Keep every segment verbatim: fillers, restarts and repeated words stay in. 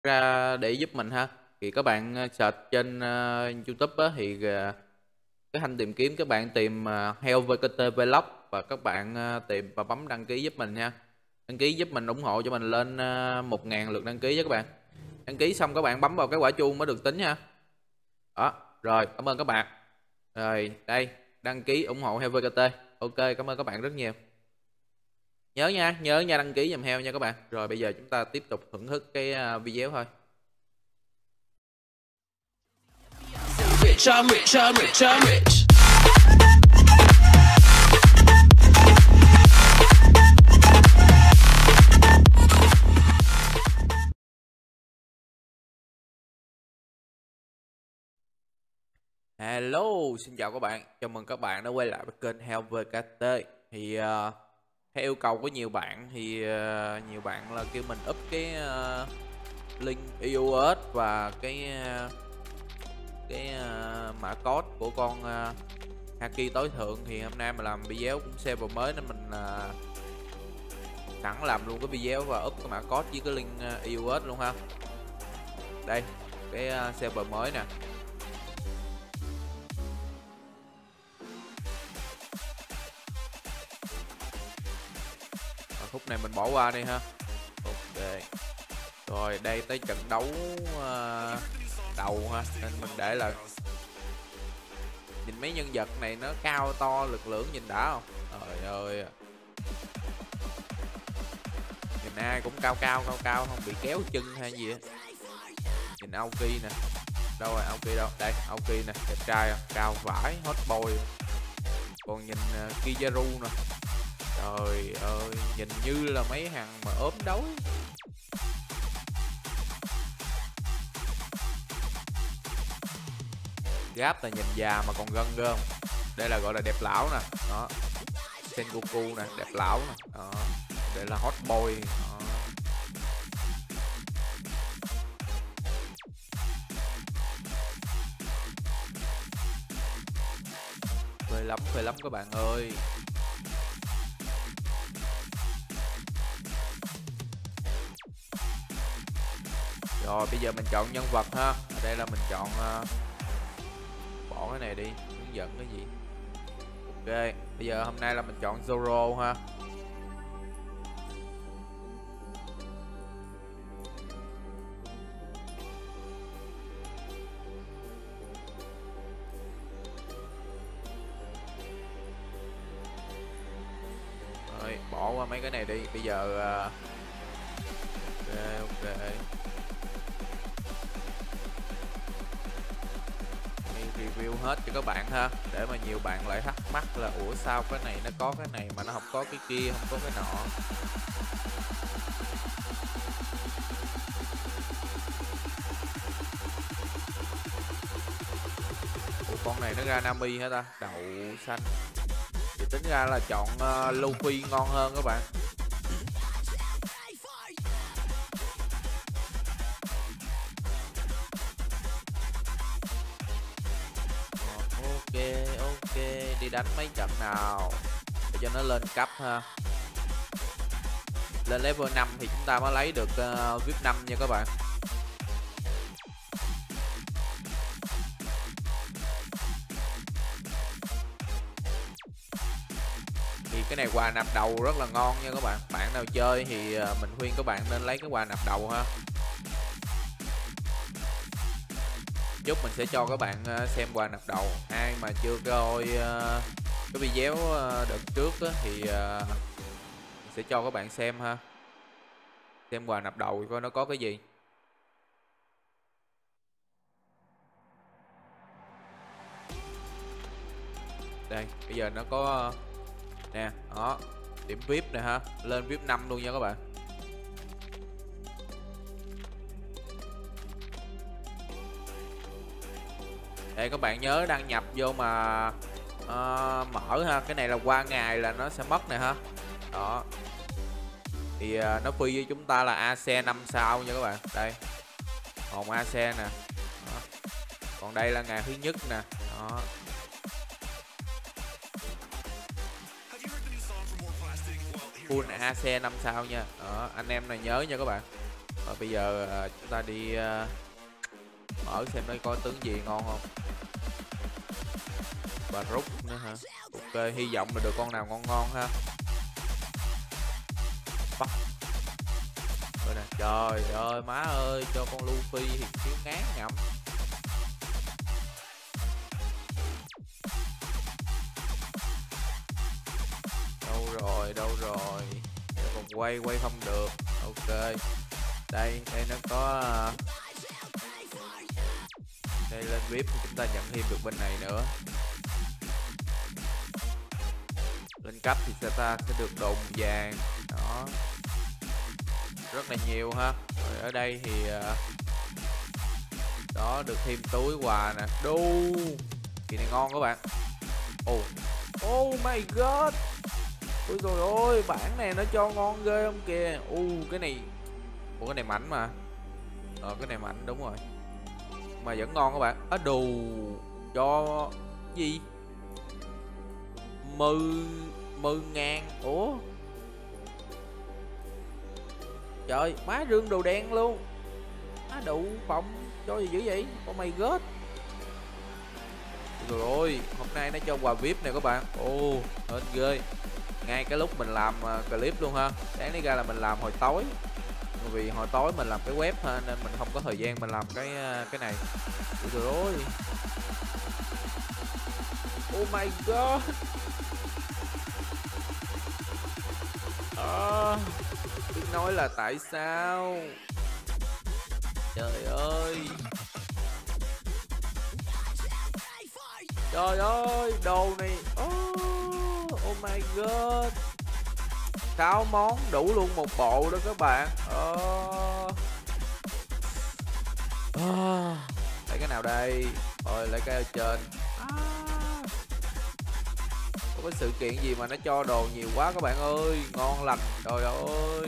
ra để giúp mình ha. Thì các bạn ờ, search trên ờ, YouTube á, thì ờ, cái thanh tìm kiếm các bạn tìm uh, heo vê ca tê Vlog và các bạn ờ, tìm và bấm đăng ký giúp mình nha. Đăng ký giúp mình ủng hộ cho mình lên uh, một ngàn lượt đăng ký với các bạn. Đăng ký xong các bạn bấm vào cái quả chuông mới được tính nha. Đó, rồi cảm ơn các bạn. Rồi đây, đăng ký ủng hộ heo vê ca tê. Ok, cảm ơn các bạn rất nhiều. Nhớ nha, nhớ nha, đăng ký giùm heo nha các bạn. Rồi bây giờ chúng ta tiếp tục thưởng thức cái ờ, video thôi. Rich, I'm rich, I'm rich, I'm rich. Hello, xin chào các bạn. Chào mừng các bạn đã quay lại với kênh Heo vê ca tê. Thì uh, theo yêu cầu của nhiều bạn thì uh, nhiều bạn là kêu mình up cái uh, link i o ét và cái uh, cái uh, mã code của con uh, Haki tối thượng. Thì hôm nay mình làm video cũng server mới nên mình uh, sẵn làm luôn cái video và up cái mã code với cái link uh, i o ét luôn ha. Đây, cái uh, server mới nè. Khúc này mình bỏ qua đi ha. Ok. Rồi đây tới trận đấu uh, đầu ha, nên mình để là nhìn mấy nhân vật này nó cao to lực lưỡng nhìn đã không? Trời ơi. Nhìn ai cũng cao cao cao cao không bị kéo chân hay gì á. Nhìn Aoki nè. Đâu rồi Aoki đâu? Đây, Aoki nè, đẹp trai không? Cao vãi, hot boy. Còn nhìn uh, Kizaru nè. Trời ơi, nhìn như là mấy thằng mà ốm đấu. Gáp là nhìn già mà còn gân gơn. Đây là gọi là đẹp lão nè. Đó. Sengoku nè, đẹp lão nè. Đó. Đây là hot boy. Đó. Phê lắm, phê lắm các bạn ơi. Rồi bây giờ mình chọn nhân vật ha. Ở đây là mình chọn uh, bỏ cái này đi, hướng dẫn cái gì. Ok, bây giờ hôm nay là mình chọn Zoro ha. Rồi, bỏ qua mấy cái này đi. Bây giờ uh, ok ok. Review hết cho các bạn ha, để mà nhiều bạn lại thắc mắc là ủa sao cái này nó có cái này mà nó không có cái kia, không có cái nọ. Ủa con này nó ra Nami hả ta? Đậu xanh. Thì tính ra là chọn uh, Luffy ngon hơn các bạn. Đi đánh mấy trận nào để cho nó lên cấp ha. Lên level năm thì chúng ta mới lấy được uh, vê i pê năm nha các bạn. Thì cái này quà nạp đầu rất là ngon nha các bạn. Bạn nào chơi thì uh, mình khuyên các bạn nên lấy cái quà nạp đầu ha. Chút mình sẽ cho các bạn xem quà nạp đầu. Ai mà chưa coi uh, cái video uh, đợt trước á, thì uh, sẽ cho các bạn xem ha. Xem quà nạp đầu coi nó có cái gì. Đây, bây giờ nó có uh, nè, đó, điểm vê i pê nè ha, lên vê i pê năm luôn nha các bạn. Đây các bạn nhớ đăng nhập vô mà uh, mở ha. Cái này là qua ngày là nó sẽ mất nè ha. Đó. Thì uh, nó free với chúng ta là a xê năm sao nha các bạn. Đây. Hồn a xê nè. Đó. Còn đây là ngày thứ nhất nè. Đó. Full a xê năm sao nha. Đó. Anh em này nhớ nha các bạn. Và bây giờ à, chúng ta đi à, mở xem nó có tướng gì ngon không. Và rút nữa hả? Ok, hy vọng là được con nào ngon ngon ha. Bắt. Rồi nè, trời ơi má ơi, cho con Luffy thì thiếu ngán ngậm. Đâu rồi, đâu rồi. Còn quay, quay không được. Ok. Đây, đây nó có đây lên vê i pê thì chúng ta nhận thêm được bên này nữa. Lên cấp thì sẽ ta sẽ được đồ vàng đó, rất là nhiều ha. Rồi ở đây thì đó được thêm túi quà nè. Đu kỳ này ngon các bạn. Oh, oh my god, ôi rồi ôi, bản này nó cho ngon ghê không kìa. U uh, cái này, ủa cái này mảnh mà. Ờ cái này mảnh đúng rồi, mà vẫn ngon các bạn. Á đù cho gì mười mười ngàn. Ủa trời, má rương đồ đen luôn. Má đủ phòng cho gì dữ vậy. Oh my god. Rồi ôi, hôm nay nó cho quà vê i pê này các bạn. Ồ oh, hên ghê. Ngay cái lúc mình làm clip luôn ha. Đáng lý ra là mình làm hồi tối, vì hồi tối mình làm cái web ha, nên mình không có thời gian mình làm cái cái này. Rồi ôi, oh my god. À, biết nói là tại sao. Trời ơi, trời ơi, đồ này. Oh, oh my god, sáu món đủ luôn một bộ đó các bạn. Oh. Oh. Lấy cái nào đây? Rồi lấy cái ở trên. Ah. Có cái sự kiện gì mà nó cho đồ nhiều quá các bạn ơi. Ngon lành, trời ơi.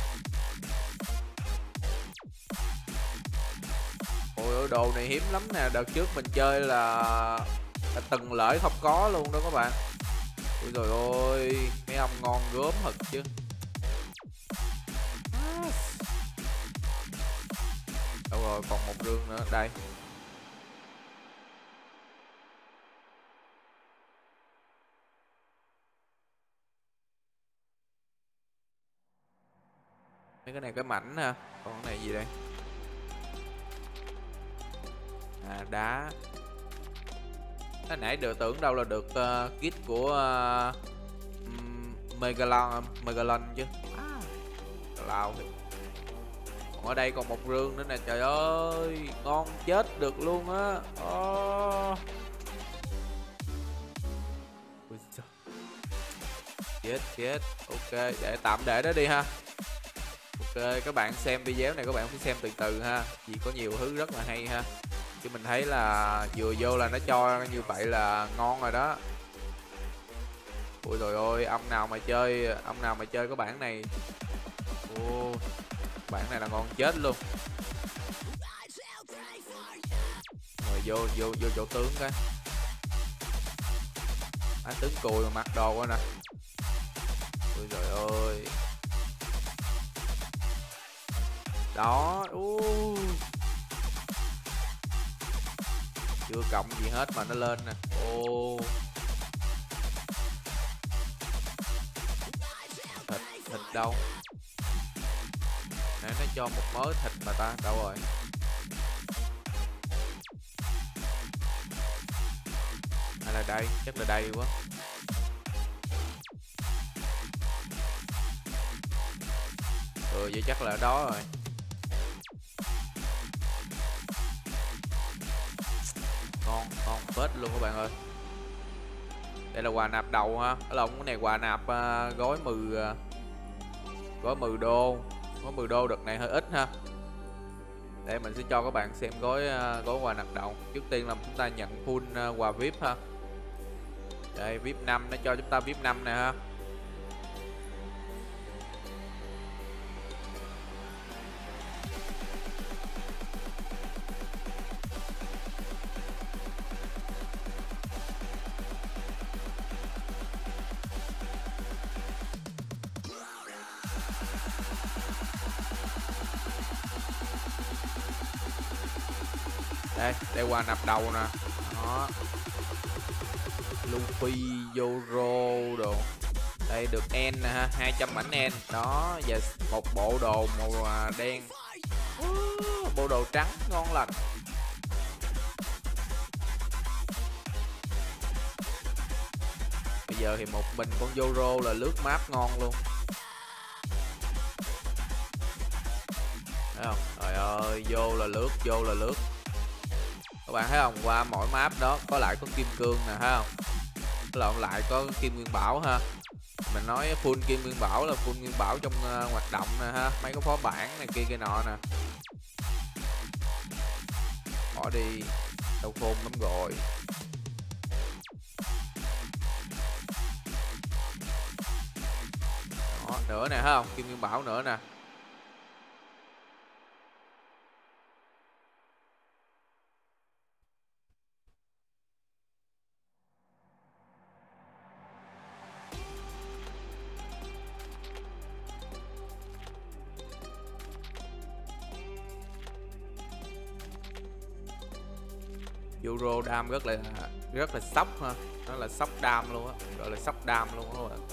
Ôi ôi, đồ này hiếm lắm nè. Đợt trước mình chơi là, là từng lợi không có luôn đó các bạn. Ôi trời ơi, mấy ông ngon gớm thật chứ. Đâu rồi, còn một rương nữa. Đây. Mấy cái này cái mảnh ha. Còn cái này gì đây? À đá. Cái nãy được tưởng đâu là được uh, kit của uh, Megalon Megalon chứ. À, Lào thì. Còn ở đây còn một rương nữa nè, trời ơi, ngon chết được luôn á. Oh. Chết chết. Ok, để tạm để đó đi ha. Ok, các bạn xem video này các bạn phải xem từ từ ha, vì có nhiều thứ rất là hay ha. Chứ mình thấy là vừa vô là nó cho như vậy là ngon rồi đó. Ôi rồi ôi, ông nào mà chơi ông nào mà chơi cái bản này. Ô, bản này là ngon chết luôn. Rồi vô vô vô chỗ tướng cái. À, tướng cùi mà mặc đồ quá nè. Ôi trời ơi. Đó. Uh. Chưa cộng gì hết mà nó lên nè. Ô. Thịt, thịt đâu? Nãy nó cho một mớ thịt mà ta, đâu rồi? Hay là đây, chắc là đây quá. Ừ, vậy chắc là ở đó rồi. Ngon, ngon phết luôn các bạn ơi. Đây là quà nạp đầu ha. Ở lộn, cái này quà nạp uh, gói mười uh, gói mười đô. Gói mười đô đợt này hơi ít ha. Để mình sẽ cho các bạn xem gói uh, gói quà nạp đầu. Trước tiên là chúng ta nhận full uh, quà vê i pê ha. Đây vê i pê năm, nó cho chúng ta vê i pê năm nè ha. Đây, đây qua nạp đầu nè. Đó. Luffy, Zoro đồ. Đây được N nè ha, hai trăm mảnh N. Đó, và một bộ đồ màu đen. Uh, bộ đồ trắng ngon lành. Bây giờ thì một mình con Zoro là lướt map ngon luôn. Thấy không? Trời ơi, vô là lướt, vô là lướt. Các bạn thấy không? Qua mỗi map đó có lại có kim cương nè, thấy không? Lộn lại có kim nguyên bảo ha. Mình nói full kim nguyên bảo là full nguyên bảo trong uh, hoạt động nè ha. Mấy cái phó bản này kia kia nọ nè. Bỏ đi. Đâu khôn lắm rồi. Đó, nữa nè, thấy không? Kim nguyên bảo nữa nè. Euro đam rất là rất là sốc ha, nó là sốc đam luôn á, gọi là sốc đam luôn á các bạn.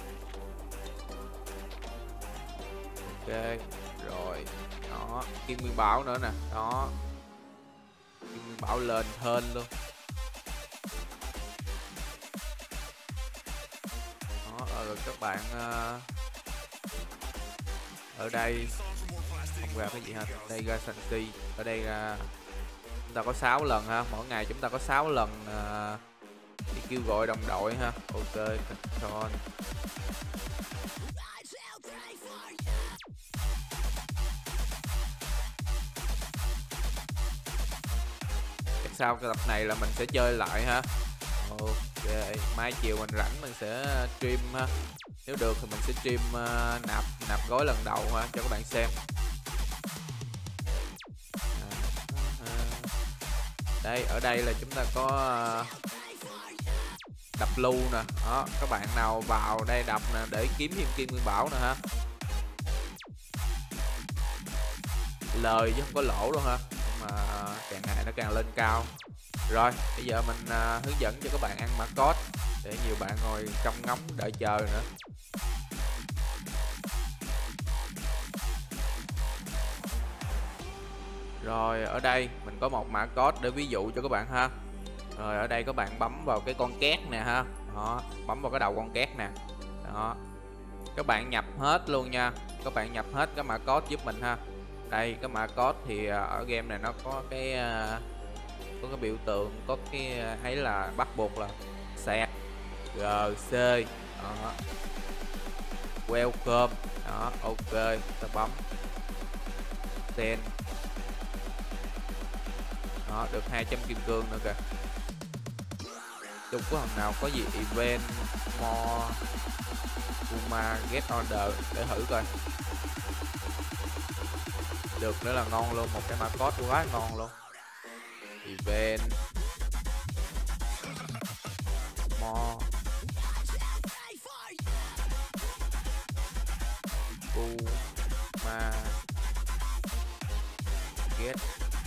Ok rồi, đó kim nguyên bảo nữa nè, đó kim nguyên bảo lên hên luôn. Đó rồi các bạn uh, ở đây không ra cái gì ha, đây ra Sanki, ở đây ra chúng ta có sáu lần ha, mỗi ngày chúng ta có sáu lần uh, đi kêu gọi đồng đội ha. Ok, control. Sau cái tập này là mình sẽ chơi lại ha. Ok, mai chiều mình rảnh mình sẽ stream ha. Nếu được thì mình sẽ stream uh, nạp nạp gói lần đầu ha cho các bạn xem. Đây, ở đây là chúng ta có uh, đập lưu nè. Đó, các bạn nào vào đây đập nè để kiếm thêm kim nguyên bảo nè ha. Lời chứ không có lỗ đâu ha. Mà càng ngày nó càng lên cao. Rồi, bây giờ mình uh, hướng dẫn cho các bạn ăn mã code để nhiều bạn ngồi trong ngóng đợi chờ nữa. Rồi, ở đây mình có một mã code để ví dụ cho các bạn ha. Rồi, ở đây các bạn bấm vào cái con két nè ha. Đó, bấm vào cái đầu con két nè. Đó. Các bạn nhập hết luôn nha. Các bạn nhập hết cái mã code giúp mình ha. Đây, cái mã code thì ở game này nó có cái có cái biểu tượng, có cái ấy là bắt buộc là sạc rờ xê. Đó. Welcome. Đó, ok, ta bấm send. Đó, được hai trăm kim cương nữa kìa. Chung có thằng nào có gì event more Kuma get order để thử coi. Được nữa là ngon luôn, một cái mã code quá ngon luôn. Event more Kuma get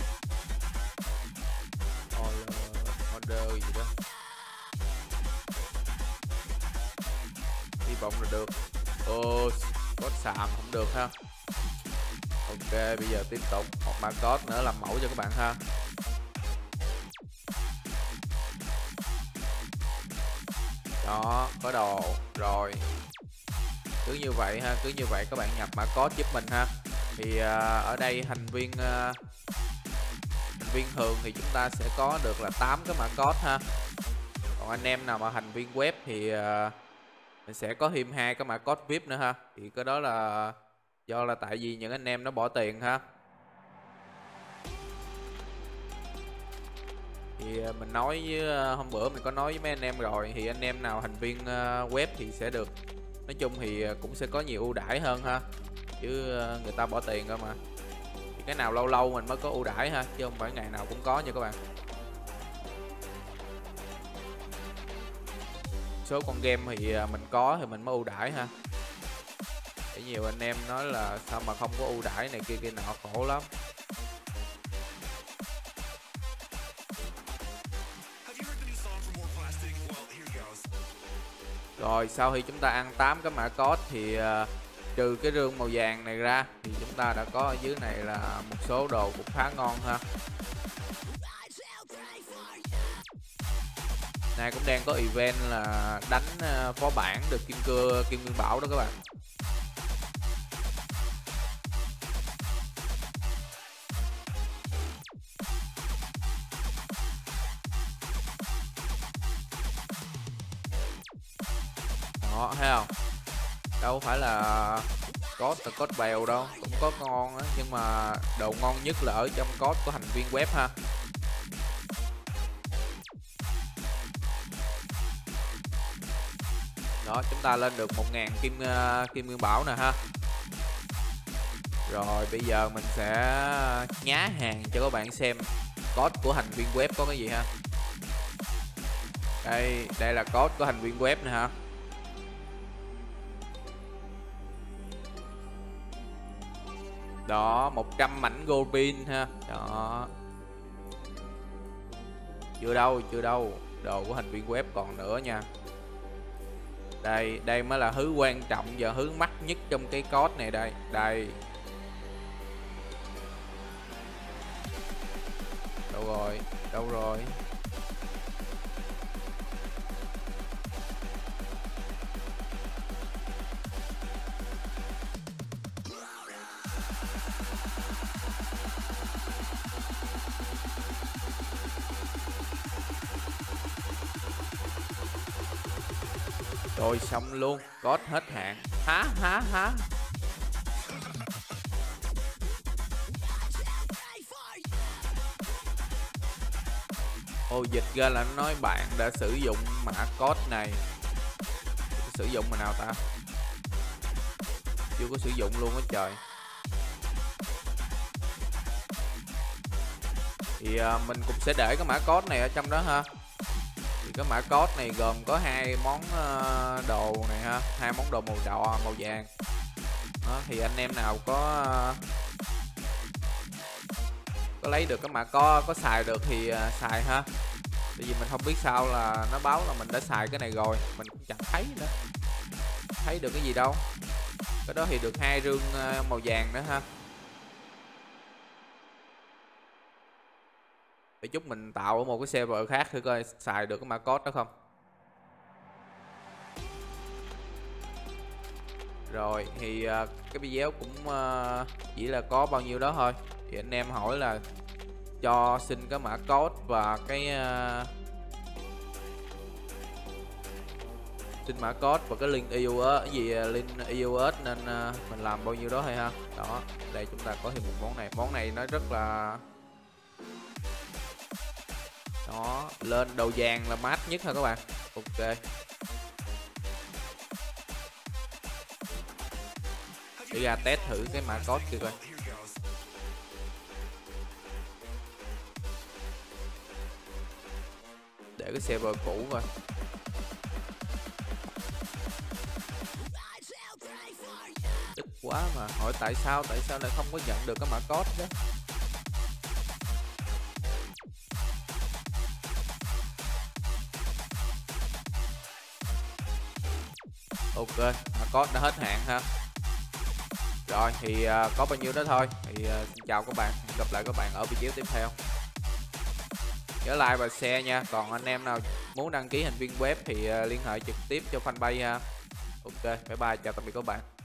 order gì đó. Hy vọng là được. Ô, code xàm không được ha. Ok, bây giờ tiếp tục một mã code nữa làm mẫu cho các bạn ha. Đó, có đồ rồi. Cứ như vậy ha, cứ như vậy các bạn nhập mã code giúp mình ha. Thì uh, ở đây thành viên uh, thành viên thường thì chúng ta sẽ có được là tám cái mã code ha. Còn anh em nào mà thành viên web thì uh, mình sẽ có thêm hai cái mã code vi ai pi nữa ha. Thì cái đó là do là tại vì những anh em nó bỏ tiền ha. Thì mình nói với, hôm bữa mình có nói với mấy anh em rồi, thì anh em nào thành viên web thì sẽ được, nói chung thì cũng sẽ có nhiều ưu đãi hơn ha, chứ người ta bỏ tiền cơ mà. Thì cái nào lâu lâu mình mới có ưu đãi ha, chứ không phải ngày nào cũng có nha các bạn. Số con game thì mình có thì mình mới ưu đãi ha. Để nhiều anh em nói là sao mà không có ưu đãi này kia kia nọ, khổ lắm. Rồi sau khi chúng ta ăn tám cái mã code thì uh, trừ cái rương màu vàng này ra thì chúng ta đã có ở dưới này là một số đồ cũng khá ngon ha. Này cũng đang có event là đánh uh, phó bản được kim cưa kim nguyên bảo đó các bạn. Đó, thấy không? Đâu phải là có từ code bèo đâu, cũng có ngon á, nhưng mà độ ngon nhất là ở trong code của thành viên web ha. Đó, chúng ta lên được một ngàn kim uh, kim nguyên bảo nè ha. Rồi bây giờ mình sẽ nhá hàng cho các bạn xem code của thành viên web có cái gì ha. Đây, đây là code của thành viên web nè ha. Đó, một trăm mảnh gold ha. Đó. Chưa đâu, chưa đâu. Đồ của thành viên web còn nữa nha. Đây, đây mới là thứ quan trọng và thứ mắc nhất trong cái code này đây. Đây. Đâu rồi? Đâu rồi? Rồi xong luôn, code hết hạn. Há há há. Ô, dịch ra là nó nói bạn đã sử dụng mã code này. Sử dụng mà nào ta? Chưa có sử dụng luôn á trời. Thì uh, mình cũng sẽ để cái mã code này ở trong đó ha. Thì cái mã code này gồm có hai món uh, đồ này ha, hai món đồ màu đỏ màu vàng. Đó, thì anh em nào có uh, có lấy được cái mã có có xài được thì uh, xài ha. Tại vì mình không biết sao là nó báo là mình đã xài cái này rồi, mình cũng chẳng thấy nữa, thấy được cái gì đâu. Cái đó thì được hai rương uh, màu vàng nữa ha. Để chút mình tạo ở một cái server khác thử coi xài được cái mã code đó không. Rồi thì uh, cái video cũng uh, chỉ là có bao nhiêu đó thôi. Thì anh em hỏi là cho xin cái mã code và cái uh, xin mã code và cái link i u ét, cái gì link i u ét nên uh, mình làm bao nhiêu đó thôi ha. Đó, đây chúng ta có thêm một món này. Món này nó rất là đó, lên đầu vàng là mát nhất ha các bạn. Ok. Để ra test thử cái mã code kia coi. Để cái server cũ coi. Tức quá mà, hỏi tại sao tại sao lại không có nhận được cái mã code đó. Ok, mã code đã hết hạn ha. Rồi thì uh, có bao nhiêu đó thôi. Thì uh, xin chào các bạn, hẹn gặp lại các bạn ở video tiếp theo. Nhớ like và share nha. Còn anh em nào muốn đăng ký thành viên web thì uh, liên hệ trực tiếp cho fanpage ha. Ok, bye bye, chào tạm biệt các bạn.